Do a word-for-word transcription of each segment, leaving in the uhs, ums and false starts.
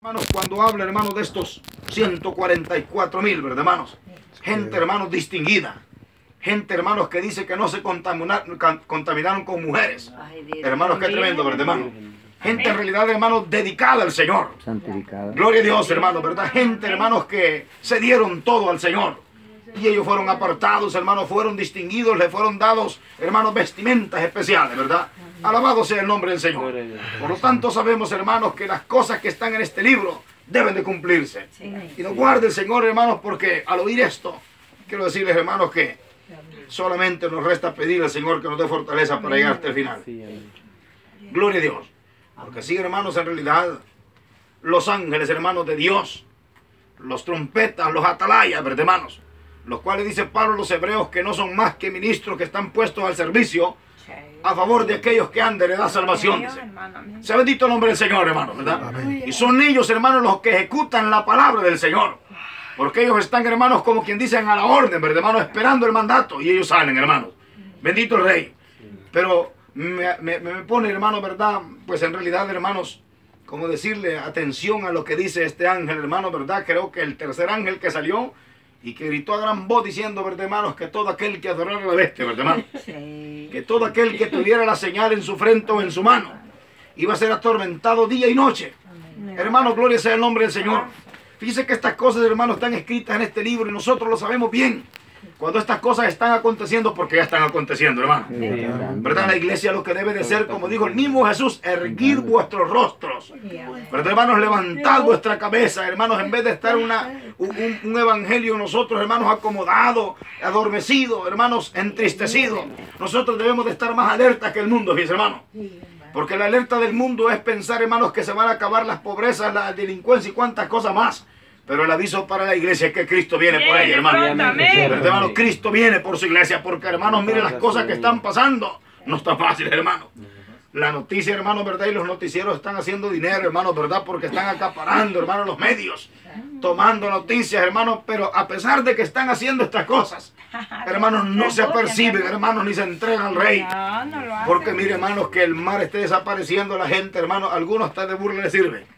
Hermanos, cuando habla, hermanos, de estos ciento cuarenta y cuatro mil, ¿verdad, hermanos? Gente, hermanos, distinguida. Gente, hermanos, que dice que no se contaminaron, contaminaron con mujeres. Hermanos, qué tremendo, ¿verdad, hermanos? Gente, en realidad, hermanos, dedicada al Señor. Santificada. Gloria a Dios, hermanos, ¿verdad? Gente, hermanos, que se dieron todo al Señor. Y ellos fueron apartados, hermanos, fueron distinguidos, le fueron dados, hermanos, vestimentas especiales, ¿verdad? Alabado sea el nombre del Señor. Por lo tanto, sabemos, hermanos, que las cosas que están en este libro deben de cumplirse. Y nos guarde el Señor, hermanos, porque al oír esto, quiero decirles, hermanos, que solamente nos resta pedir al Señor que nos dé fortaleza para llegar hasta el final. Gloria a Dios. Porque sí, hermanos, en realidad, los ángeles, hermanos de Dios, los trompetas, los atalayas, ¿verdad, hermanos? Los cuales dice Pablo a los hebreos que no son más que ministros que están puestos al servicio a favor de aquellos que han de heredar salvación. Dice. Sea bendito el nombre del Señor, hermanos, ¿verdad? Amén. Y son ellos, hermanos, los que ejecutan la palabra del Señor. Porque ellos están, hermanos, como quien dicen, a la orden, ¿verdad, hermanos? Esperando el mandato. Y ellos salen, hermanos. Bendito el Rey. Pero me, me, me pone, hermano, ¿verdad? Pues en realidad, hermanos, como decirle atención a lo que dice este ángel, hermano, ¿verdad? Creo que el tercer ángel que salió y que gritó a gran voz diciendo, ¿verdad, hermanos? Que todo aquel que adorara a la bestia, ¿verdad, hermano? Sí. Que todo aquel que tuviera la señal en su frente o en su mano iba a ser atormentado día y noche. Amén. Hermanos, gloria sea el nombre del Señor. Fíjense que estas cosas, hermanos, están escritas en este libro y nosotros lo sabemos bien. Cuando estas cosas están aconteciendo, porque ya están aconteciendo, hermano. Sí, ¿verdad? La iglesia lo que debe de ser, como dijo el mismo Jesús, erguid vuestros rostros. ¿Verdad, hermanos? Levantad vuestra cabeza, hermanos, en vez de estar una, un, un evangelio nosotros, hermanos, acomodado, adormecido, hermanos, entristecido. Nosotros debemos de estar más alertas que el mundo, fíjense, hermano. Porque la alerta del mundo es pensar, hermanos, que se van a acabar las pobrezas, la delincuencia y cuantas cosas más. Pero el aviso para la iglesia es que Cristo viene por ella, hermano. Hermano, Cristo viene por su iglesia, porque, hermanos, miren las cosas que están pasando. No está fácil, hermano. La noticia, hermano, ¿verdad? Y los noticieros están haciendo dinero, hermano, ¿verdad? Porque están acaparando, hermano, los medios. Tomando noticias, hermano, pero a pesar de que están haciendo estas cosas, hermanos, no se aperciben, hermanos, ni se entregan al rey. Porque, mire, hermanos, que el mar esté desapareciendo la gente, hermano, algunos hasta de burla le sirve.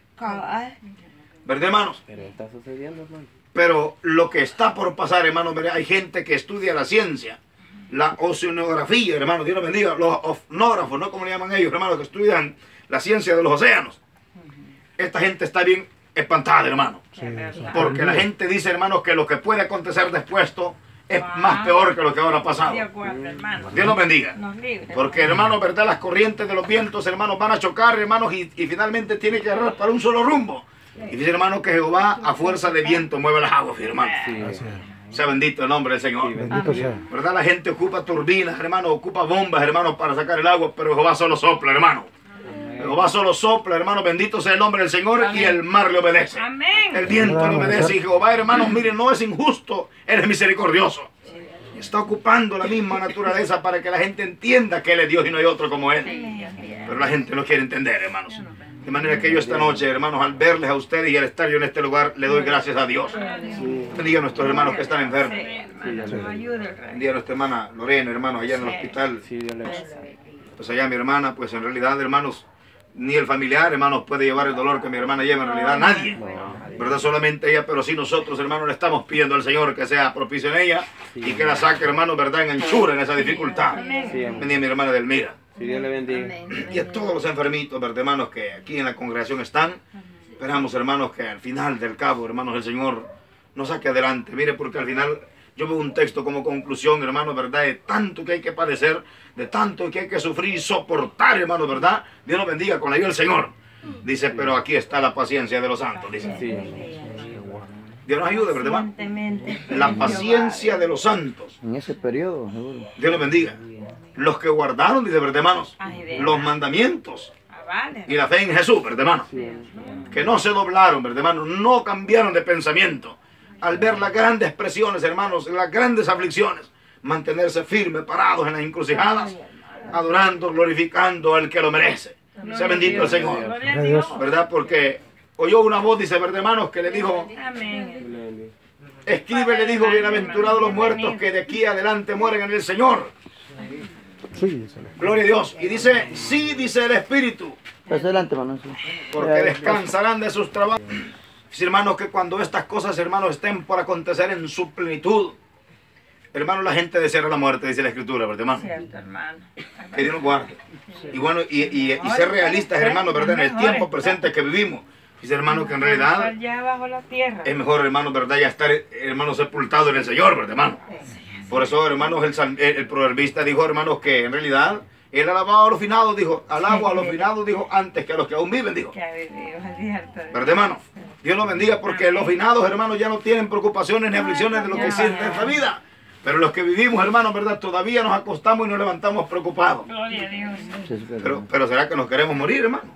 ¿Verdad, hermanos? Pero está sucediendo, hermano. Pero lo que está por pasar, hermano, hay gente que estudia la ciencia, la oceanografía, hermano, Dios los bendiga, los oceanógrafos, ¿no? Como le llaman ellos, hermano, que estudian la ciencia de los océanos. Esta gente está bien espantada, hermano. Sí, porque la gente dice, hermano, que lo que puede acontecer después es más peor que lo que ahora ha pasado. De acuerdo, hermano. Dios los bendiga. Porque, hermano, verdad, las corrientes de los vientos, hermanos, van a chocar, hermanos, y, y finalmente tiene que agarrar para un solo rumbo. Y dice, hermano, que Jehová a fuerza de viento mueve las aguas, hermano. Sí, sea bendito el nombre del Señor. Sí, bendito sea. ¿Verdad? La gente ocupa turbinas, hermano, ocupa bombas, hermano, para sacar el agua, pero Jehová solo sopla, hermano. Amén. Jehová solo sopla, hermano, bendito sea el nombre del Señor. Amén. Y el mar le obedece. Amén. El viento le obedece. Y Jehová, hermanos, miren, no es injusto, Él es misericordioso. Está ocupando la misma naturaleza para que la gente entienda que Él es Dios y no hay otro como Él. Pero la gente no quiere entender, hermanos. De manera que yo esta noche, hermanos, al verles a ustedes y al estar yo en este lugar, le doy gracias a Dios. Bendiga a nuestros hermanos que están enfermos. Bendiga a nuestra hermana Lorena, hermanos, allá en el hospital. Pues allá mi hermana, pues en realidad, hermanos, ni el familiar, hermanos, puede llevar el dolor que mi hermana lleva, en realidad nadie. ¿Verdad? Solamente ella, pero sí nosotros, hermanos, le estamos pidiendo al Señor que sea propicio en ella y que la saque, hermanos, ¿verdad? En anchura, en esa dificultad. Bendiga a mi hermana Delmira. Que Dios le bendiga. Y a todos los enfermitos, ¿verdad, hermanos, que aquí en la congregación están? Esperamos, hermanos, que al final del cabo, hermanos, el Señor nos saque adelante. Mire, porque al final yo veo un texto como conclusión, hermanos, ¿verdad? De tanto que hay que padecer, de tanto que hay que sufrir y soportar, hermanos, ¿verdad? Dios nos bendiga con la ayuda del Señor. Dice, pero aquí está la paciencia de los santos, dice. Sí. Dios nos ayude, ¿verdad, hermano? La paciencia de los santos. En ese periodo, seguro. Dios nos bendiga. Los que guardaron, dice, ¿verdad, hermanos? Los mandamientos y la fe en Jesús, ¿verdad, hermanos? Que no se doblaron, ¿verdad, hermanos? No cambiaron de pensamiento. Al ver las grandes presiones, hermanos, las grandes aflicciones, mantenerse firmes, parados en las encrucijadas, adorando, glorificando al que lo merece. Sea bendito el Señor, ¿verdad? Porque oyó una voz, dice, ¿verdad, hermanos? Que le dijo, escribe, le dijo, bienaventurados los muertos que de aquí adelante mueren en el Señor. Gloria a Dios. Y dice, sí, dice el Espíritu, Paso adelante, hermano. Sí. Porque descansarán de sus trabajos. Dice, hermanos, que cuando estas cosas, hermanos, estén por acontecer en su plenitud, hermano, la gente deseará la muerte, dice la Escritura, ¿verdad, hermano? Cierto, hermano. Que Dios nos guarde. Y bueno, y, y, y ser realistas, hermano, ¿verdad? En el tiempo presente que vivimos. Dice, hermano, que en realidad ya bajo la tierra. es mejor, hermano, ¿verdad? Ya estar, hermano, sepultado en el Señor, ¿verdad, hermano? Por eso, hermanos, el, sal- el, el proverbista dijo, hermanos, que en realidad él alababa a los finados, dijo, alabo a los finados, dijo, antes que a los que aún viven, dijo. Que ha vivido, es cierto. ¿Verdad, hermano? Dios los bendiga porque los finados, hermanos, ya no tienen preocupaciones ni aflicciones de lo que existe en esta vida. Pero los que vivimos, hermanos, ¿verdad? Todavía nos acostamos y nos levantamos preocupados. Gloria a Dios. Sí, es verdad. Pero, pero ¿será que nos queremos morir, hermano?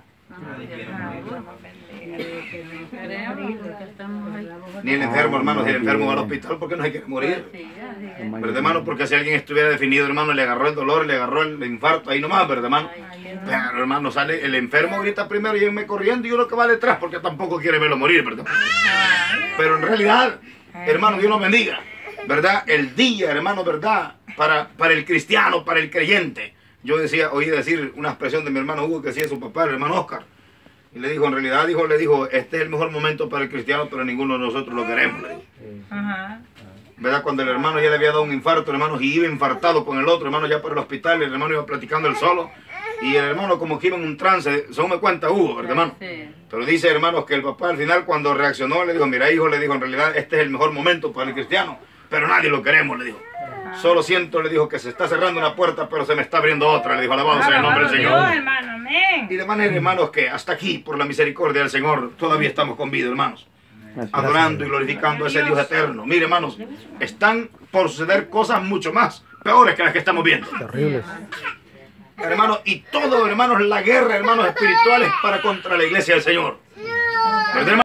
Ni el enfermo, hermano, si el enfermo va al hospital, ¿por qué no se quiere morir? ¿Verdad, hermano? Porque si alguien estuviera definido, hermano, le agarró el dolor, le agarró el infarto, ahí nomás, ¿verdad, hermano? Pero, hermano, sale el enfermo, grita primero, llévenme corriendo y uno que va detrás, porque tampoco quiere verlo morir, ¿verdad? Pero en realidad, hermano, Dios nos bendiga, ¿verdad? El día, hermano, ¿verdad? Para, para el cristiano, para el creyente. Yo decía, oí decir una expresión de mi hermano Hugo que decía su papá, el hermano Oscar. Y le dijo, en realidad, dijo, le dijo, este es el mejor momento para el cristiano, pero ninguno de nosotros lo queremos, le dijo. Ajá. ¿Verdad? Cuando el hermano ya le había dado un infarto, hermano, y iba infartado con el otro, hermano, ya para el hospital, el hermano iba platicando él solo. Y el hermano como que iba en un trance, según me cuenta Hugo, ¿verdad, hermano? Sí. Pero dice, hermanos, que el papá al final cuando reaccionó le dijo, mira, hijo, le dijo, en realidad este es el mejor momento para el cristiano, pero nadie lo queremos, le dijo. Solo siento, le dijo, que se está cerrando una puerta, pero se me está abriendo otra, le dijo, alabado sea el nombre del Señor. Dios, hermano, amén. Y de manera, hermanos, que hasta aquí, por la misericordia del Señor, todavía estamos con vida, hermanos. Adorando y glorificando a ese Dios eterno. Mire, hermanos, están por suceder cosas mucho más peores que las que estamos viendo. Terribles. Hermanos, y todo, hermanos, la guerra, hermanos, espirituales para contra la iglesia del Señor. ¿Verdad, hermano?